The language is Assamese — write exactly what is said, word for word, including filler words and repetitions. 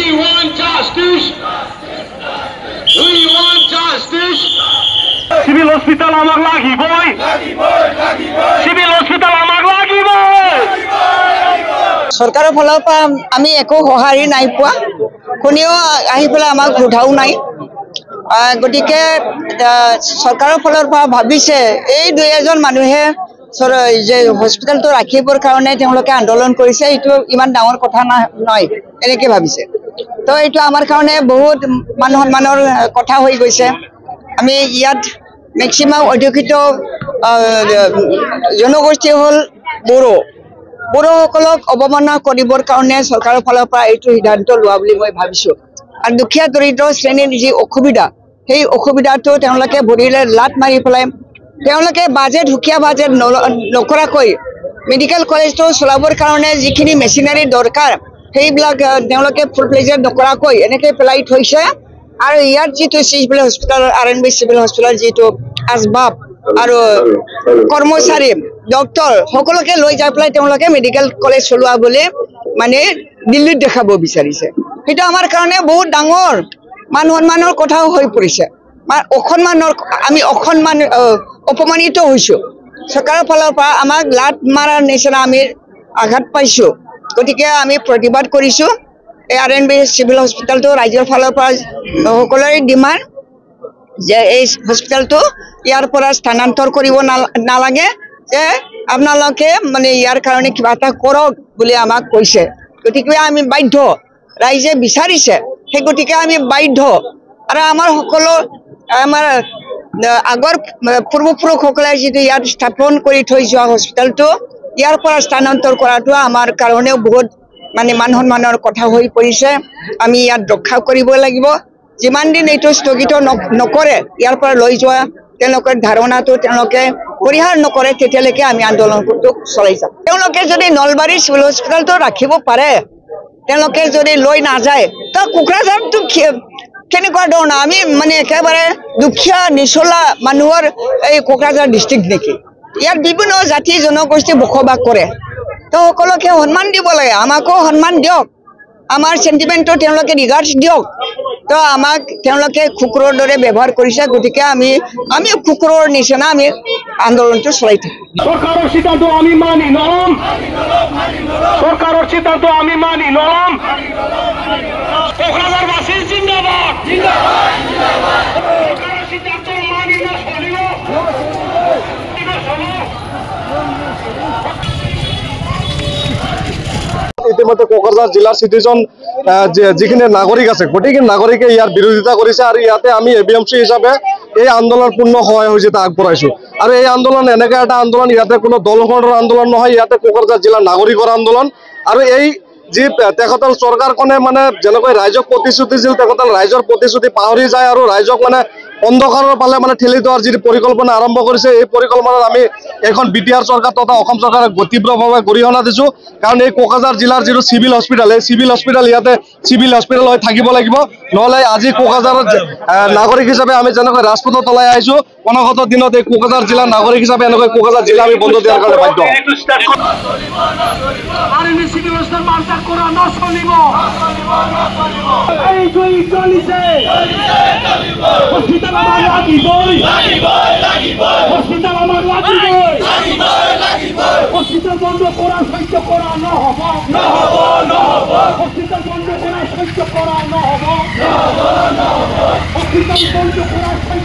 want justice. We want justice. Civil hospital amar lagi boy. Civil hospital amar lagi boy. সরকারের ফলৰ পৰা আমি একো সহায় নাই পোৱা কোনেও আহি পেলাই আমাক সোধাও নাই গতিকে সরকারের ফলৰ পৰা ভাবিছে এই দুই এজন মানুহে যে হস্পিটালটো ৰাখিবৰ কাৰণে তেওঁলোকে আন্দোলন কৰিছে এইটো ইমান ডাঙৰ কথা নহয় এনেকে ভাবিছে তো এইটো আমাৰ কাৰণে বহুত মান সন্মানৰ কথা হৈ গৈছে আমি ইয়াত ম্যাক্সিমাম অধিকৃত জনগোষ্ঠী হল বড়ো বড়োসকলক অৱমাননা কৰিবৰ কাৰণে সরকারের ফলৰ পৰা এইটো সিদ্ধান্ত লোৱা বুলি মই ভাবিছো আৰু দুখীয়া দৰিদ্ৰ শ্ৰেণীৰ যি অসুবিধা সেই অসুবিধাটো তেওঁলোকে ভৰিলে লাট মাৰি পেলাই তেওঁলোকে বাজেট হুকিয়া বাজেট নকৰাকৈ মেডিকেল কলেজটো চলাবৰ কাৰণে যিখিনি মেচিনাৰী দৰকাৰ সেইবিলাক তেওঁলোকে ফুল প্লেজেড নকৰাকৈ এনেকৈ পেলাই থৈছে আৰু ইয়াত যিটো civil hospital R N B civil hospital যিটো আচবাব আৰু কৰ্মচাৰী ডক্টৰ সকলোকে লৈ যাই পেলাই তেওঁলোকে মেডিকেল কলেজ চলোৱা বুলি মানে দিল্লীত দেখাব বিচাৰিছে সেইটো আমাৰ কাৰণে বহুত ডাঙৰ মান সন্মানৰ কথা হৈ পৰিছে অসন্মানৰ আমি অসন্মান অপমানিত হৈছো সরকারের ফলৰ পৰা আমাক লাট মাৰাৰ নিচিনা আমি আঘাত পাইছো গতিকে আমি প্ৰতিবাদ কৰিছো এই আৰ এন বি চিভিল হস্পিটালটো ৰাজ্যৰ ফলৰ পৰা সকলোৰে ডিমাণ্ড যে এই হস্পিটালটো ইয়াৰ পৰা স্থানান্তৰ কৰিব নালাগে যে আপোনালোকে মানে ইয়াৰ কাৰণে কিবা এটা কৰক বুলি আমাক কৈছে গতিকে আমি বাধ্য ৰাইজে বিচাৰিছে সেই গতিকে আমি বাধ্য আৰু আমাৰ সকলো আমাৰ আগৰ পূৰ্বপুৰুষসকলে যিটো ইয়াত স্থাপন কৰি থৈ যোৱা হস্পিটালটো ইয়াৰ পৰা স্থানান্তৰ কৰাটো আমাৰ কাৰণেও বহুত মানে মান সন্মানৰ কথা হৈ পৰিছে আমি ইয়াত ৰক্ষা কৰিব লাগিব যিমান দিন এইটো স্থগিত নকৰে ইয়াৰ পৰা লৈ যোৱা তেওঁলোকৰ ধাৰণাটো তেওঁলোকে পৰিহাৰ নকৰে তেতিয়ালৈকে আমি আন্দোলনটো চলাই যাম তেওঁলোকে যদি নলবাৰী চিভিল হস্পিটালটো ৰাখিব পাৰে তেওঁলোকে যদি লৈ নাযায় তো কোকৰাঝাৰটো কেনেকুৱা ধৰণৰ আমি মানে একেবাৰে দুখীয়া নিচলা মানুহৰ এই কোকৰাঝাৰ ডিষ্ট্ৰিক্ট নেকি ইয়াত বিভিন্ন জাতি জনগোষ্ঠী বসবাস কৰে তো সকলোকে সন্মান দিব লাগে আমাকো সন্মান দিয়ক আমাৰ সেন্টিমেন্টটো তেওঁলোকে ৰিগাৰ্ডছ দিয়ক তো আমাক তেওঁলোকে কুকুৰৰ দৰে ব্যৱহাৰ কৰিছে গতিকে আমি আমি কুকুৰৰ নিচিনা আমি আন্দোলনটো চলাই থাকোঁ সরকারের সিদ্ধান্ত আমি মানি নলম সরকারের সিদ্ধান্ত আমি মানি নলম কোকরাঝারবাসী জিন্দাবাদ জিন্দাবাদ জিন্দাবাদ সরকারের সিদ্ধান্ত মানি না চলিব ইতিমধ্যে কোকরাঝার জেলার সিটিজন যিখিনি নাগরিক আছে গোটেইখিনি নাগরিকে ইয়ার বিরোধিতা করেছে আর ইয়াতে আমি এবিএমসি হিসাবে এই আন্দোলন পূর্ণ সহায় হয়েছে তা আগবঢ়াইছো আৰু এই আন্দোলন এনেকা এটা আন্দোলন ইয়াতে কোনো দলখনৰ আন্দোলন নহয় ইয়াতে কোকৰাঝাৰ জিলাৰ নাগৰিকৰ আন্দোলন আৰু এই যি তেখেতৰ চৰকাৰখনে মানে যেনেকৈ ৰাইজক প্ৰতিশ্ৰুতি দিছিল তেখেতৰ ৰাইজৰ প্ৰতিশ্ৰুতি পাহৰি যায় আৰু ৰাইজক মানে অন্ধকাৰৰ পালে মানে ঠেলি দিয়াৰ যি পৰিকল্পনা আৰম্ভ কৰিছে এই পৰিকল্পনাত আমি এখন বি টি আৰ চৰকাৰ তথা অসম চৰকাৰক তীব্ৰভাৱে গৰিহণা দিছোঁ কাৰণ এই কোকৰাঝাৰ জিলাৰ যিটো চিভিল হস্পিটাল এই চিভিল হস্পিটাল ইয়াতে চিভিল হস্পিটাল হৈ থাকিব লাগিব নহ'লে আজি কোকৰাঝাৰৰ নাগৰিক হিচাপে আমি যেনেকৈ ৰাজপথত ওলাই আহিছোঁ অনাগত দিনত এই কোকৰাঝাৰ জিলাৰ নাগৰিক হিচাপে এনেকৈ কোকৰাঝাৰ জিলা আমি বন্ধ দিয়াৰ কাৰণে বাধ্য হসপিটাল আমার লাগিবই লাগিবই লাগিবই হসপিটাল আমার লাগিবই লাগিবই লাগিবই হসপিটাল বন্ধ করা সহ্য করা নহব নহব নহব হসপিটাল বন্ধ করা সহ্য করা নহব নহব নহব হসপিটাল বন্ধ করা